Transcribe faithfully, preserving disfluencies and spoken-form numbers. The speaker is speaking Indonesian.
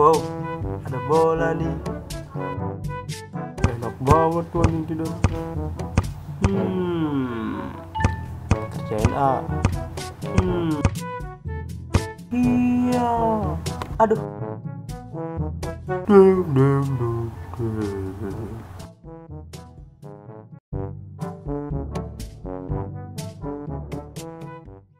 Wow, ada bola nih. Enak banget tuh anjing tidur. Hmm, kerjain A. Hmm, iya. Aduh. Dum, dum, dum, dum.